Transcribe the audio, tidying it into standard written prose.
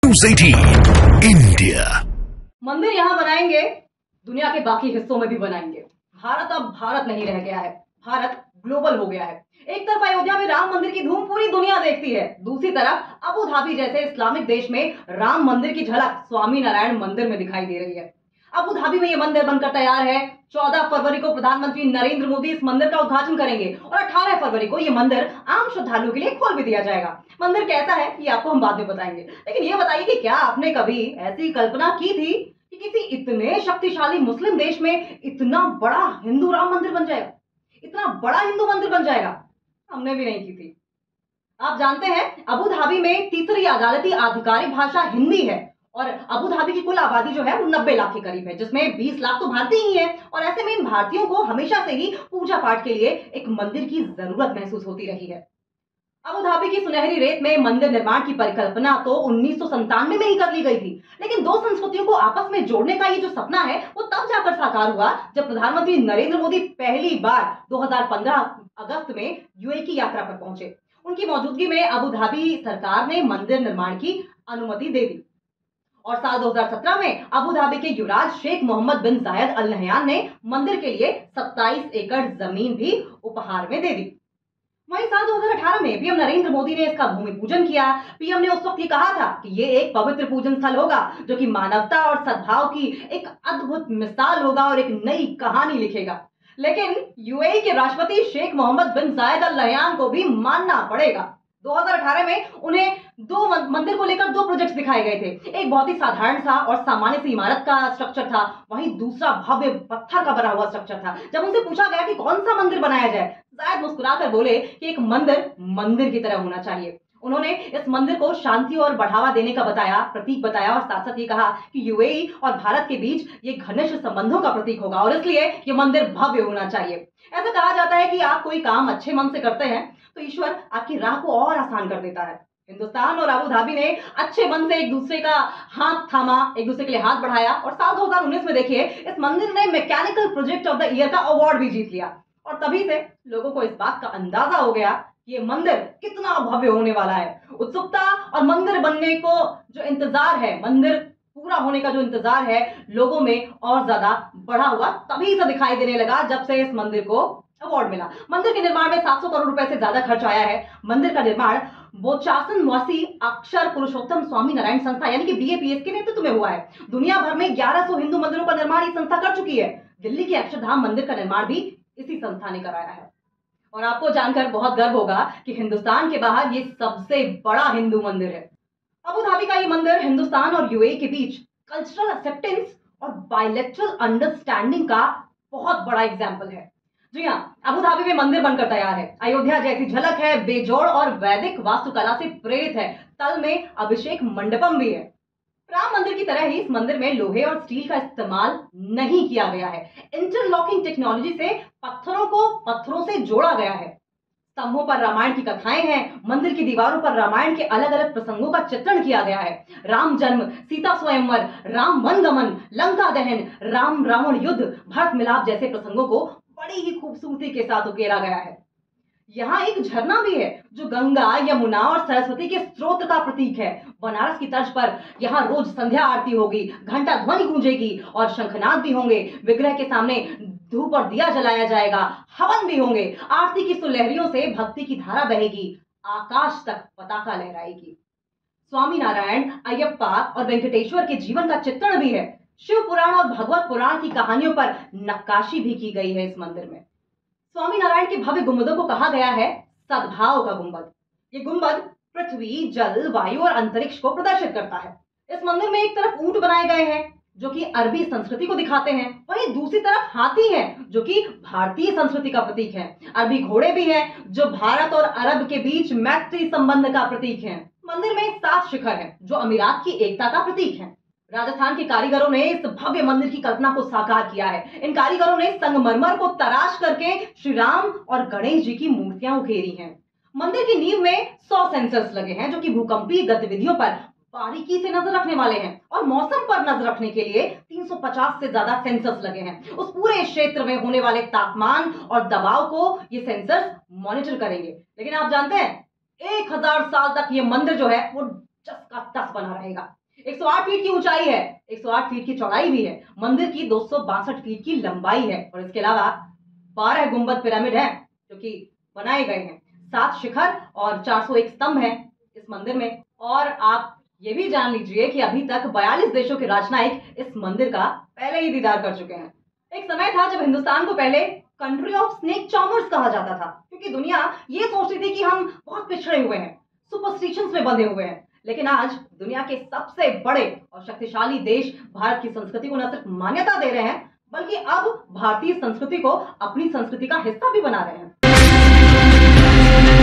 News 18 India. मंदिर यहाँ बनाएंगे, दुनिया के बाकी हिस्सों में भी बनाएंगे। भारत अब भारत नहीं रह गया है, भारत ग्लोबल हो गया है। एक तरफ अयोध्या में राम मंदिर की धूम पूरी दुनिया देखती है, दूसरी तरफ अबू धाबी जैसे इस्लामिक देश में राम मंदिर की झलक स्वामी नारायण मंदिर में दिखाई दे रही है। अबू धाबी में ये मंदिर बनकर तैयार है। 14 फरवरी को प्रधानमंत्री नरेंद्र मोदी इस मंदिर का उद्घाटन करेंगे और 18 फरवरी को ये मंदिर आम श्रद्धालुओं के लिए खोल भी दिया जाएगा। मंदिर कैसा है ये आपको हम बाद में बताएंगे, लेकिन ये बताइए कि क्या आपने कभी ऐसी कल्पना की थी कि किसी इतने शक्तिशाली मुस्लिम देश में इतना बड़ा हिंदू राम मंदिर बन जाएगा, इतना बड़ा हिंदू मंदिर बन जाएगा? हमने भी नहीं की थी। आप जानते हैं अबू धाबी में तीसरी अदालती आधिकारिक भाषा हिंदी है और अबू धाबी की कुल आबादी जो है वो 90 लाख के करीब है, जिसमें 20 लाख तो भारतीय ही हैं। और ऐसे में इन भारतीयों को हमेशा से ही पूजा पाठ के लिए एक मंदिर की जरूरत महसूस होती रही है। अबू धाबी की सुनहरी रेत में मंदिर निर्माण की परिकल्पना तो 1997 में ही कर ली गई थी, लेकिन दो संस्कृतियों को आपस में जोड़ने का ये जो सपना है वो तब जाकर साकार हुआ जब प्रधानमंत्री नरेंद्र मोदी पहली बार 2015 अगस्त में यूएई की यात्रा पर पहुंचे। उनकी मौजूदगी में अबू धाबी सरकार ने मंदिर निर्माण की अनुमति दे दी और साल 2017 में अबू धाबी के युवराज शेख मोहम्मद बिन जायद अल नहयान ने मंदिर के लिए 27 एकड़ जमीन भी उपहार में दे दी। वहीं साल 2018 में पीएम नरेंद्र मोदी ने इसका भूमि पूजन किया। पीएम ने उस वक्त ये कहा था कि ये एक पवित्र पूजन स्थल होगा जो कि मानवता और सद्भाव की एक अद्भुत मिसाल होगा और एक नई कहानी लिखेगा। लेकिन यूएई के राष्ट्रपति शेख मोहम्मद बिन जायद अल नहयान को भी मानना पड़ेगा। 2018 में उन्हें मंदिर को लेकर दो प्रोजेक्ट्स दिखाए गए थे। एक बहुत ही साधारण सा और सामान्य सी इमारत का स्ट्रक्चर था, वहीं दूसरा भव्य पत्थर का बना हुआ स्ट्रक्चर था। जब उनसे पूछा गया कि कौन सा मंदिर बनाया जाए, जायद मुस्कुराकर बोले कि एक मंदिर मंदिर की तरह होना चाहिए। उन्होंने इस मंदिर को शांति और बढ़ावा देने का प्रतीक बताया और साथ साथ ये कहा कि यूएई और भारत के बीच ये घनिष्ठ संबंधों का प्रतीक होगा और इसलिए ये मंदिर भव्य होना चाहिए। ऐसा कहा जाता है कि आप कोई काम अच्छे मन से करते हैं तो ईश्वर आपकी राह को और आसान कर देता है। हिंदुस्तान और अबू धाबी ने अच्छे मन से एक दूसरे का हाथ थामा, एक दूसरे के लिए हाथ बढ़ाया और साल 2019 में देखिए इस मंदिर ने mechanical project of the year का अवार्ड भी जीत लिया और तभी से लोगों को इस बात का अंदाजा हो गया कि ये मंदिर कितना भव्य होने वाला है। उत्सुकता और मंदिर बनने को जो इंतजार है, मंदिर पूरा होने का जो इंतजार है लोगों में और ज्यादा बढ़ा हुआ तभी से दिखाई देने लगा जब से इस मंदिर को अवार्ड मिला। मंदिर के निर्माण में 700 करोड़ रुपए से ज्यादा खर्च आया है। मंदिर का निर्माण बोचासन वासी अक्षर पुरुषोत्तम स्वामी नारायण संस्था यानी कि बीएपीएस के नेतृत्व में हुआ है। दुनिया भर में 1100 हिंदू मंदिरों का निर्माण ये संस्था कर चुकी है। दिल्ली के अक्षरधाम मंदिर का निर्माण भी इसी संस्था ने कराया है और आपको जानकर बहुत गर्व होगा कि हिंदुस्तान के बाहर ये सबसे बड़ा हिंदू मंदिर है। अबू धाबी का ये मंदिर हिंदुस्तान और यूएई के बीच कल्चरल एक्सेप्टेंस और बायलैटरल अंडरस्टैंडिंग का बहुत बड़ा एग्जाम्पल है। जी हाँ, अबू धाबी में मंदिर बनकर तैयार है। अयोध्या जैसी झलक है, बेजोड़ और वैदिक वास्तुकला से प्रेरित है। तल में अभिषेक मंडपम भी है। राम मंदिर की तरह ही इस मंदिर में लोहे और स्टील का इस्तेमाल नहीं किया गया है। इंटरलॉकिंग टेक्नोलॉजी से पत्थरों को पत्थरों से जोड़ा गया है। स्तंभों पर रामायण की कथाएं हैं। मंदिर की दीवारों पर रामायण के अलग अलग प्रसंगों का चित्रण किया गया है। राम जन्म, सीता स्वयंवर, राम वनगमन, लंका दहन, राम रावण युद्ध, भरत मिलाप जैसे प्रसंगों को बड़ी ही खूबसूरती के साथ उकेरा गया है। यहाँ एक झरना भी है जो गंगा, यमुना और सरस्वती के स्रोत का प्रतीक है। बनारस की तर्ज पर यहाँ रोज संध्या आरती होगी, घंटा ध्वनि गूंजेगी और शंखनाद भी होंगे। विग्रह के सामने धूप और दिया जलाया जाएगा, हवन भी होंगे। आरती की सुलहरियों से भक्ति की धारा बहेगी, आकाश तक पताका लहराएगी। स्वामी नारायण, अयप्पा और वेंकटेश्वर के जीवन का चित्रण भी है। शिव पुराण और भगवत पुराण की कहानियों पर नक्काशी भी की गई है इस मंदिर में। स्वामी नारायण के भव्य गुंबदों को कहा गया है सद्भाव का गुंबद। ये गुंबद पृथ्वी, जल, वायु और अंतरिक्ष को प्रदर्शित करता है। इस मंदिर में एक तरफ ऊंट बनाए गए हैं जो कि अरबी संस्कृति को दिखाते हैं, वहीं दूसरी तरफ हाथी हैं जो कि भारतीय संस्कृति का प्रतीक है। अरबी घोड़े भी हैं जो भारत और अरब के बीच मैत्री संबंध का प्रतीक है। मंदिर में 7 शिखर हैं जो अमीरात की एकता का प्रतीक है। राजस्थान के कारीगरों ने इस भव्य मंदिर की कल्पना को साकार किया है। इन कारीगरों ने संगमरमर को तराश करके श्री राम और गणेश जी की मूर्तियां उकेरी हैं। मंदिर की नींव में 100 सेंसर्स लगे हैं जो कि भूकंपीय गतिविधियों पर बारीकी से नजर रखने वाले हैं और मौसम पर नजर रखने के लिए 350 से ज्यादा सेंसर्स लगे हैं। उस पूरे क्षेत्र में होने वाले तापमान और दबाव को ये सेंसर्स मॉनिटर करेंगे। लेकिन आप जानते हैं 1000 साल तक ये मंदिर जो है वो 10 का 10 बना रहेगा। 108 फीट की ऊंचाई है, 108 फीट की चौड़ाई भी है, मंदिर की 262 फीट की लंबाई है और इसके अलावा 12 गुंबद पिरामिड है जो कि बनाए गए हैं, 7 शिखर और 401 स्तंभ है इस मंदिर में। और आप ये भी जान लीजिए कि अभी तक 42 देशों के राजनयिक इस मंदिर का पहले ही दीदार कर चुके हैं। एक समय था जब हिंदुस्तान को पहले कंट्री ऑफ स्नेक चार्मर्स कहा जाता था, क्योंकि दुनिया ये सोचती थी कि हम बहुत पिछड़े हुए हैं, सुपरस्टिशंस में बंधे हुए हैं। लेकिन आज दुनिया के सबसे बड़े और शक्तिशाली देश भारत की संस्कृति को न सिर्फ मान्यता दे रहे हैं, बल्कि अब भारतीय संस्कृति को अपनी संस्कृति का हिस्सा भी बना रहे हैं।